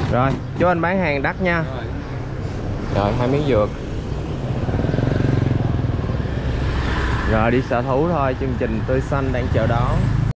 Rồi, chú anh bán hàng đắt nha. Rồi, 2 miếng dược. Rồi đi sở thú thôi, chương trình tươi xanh đang chờ đón.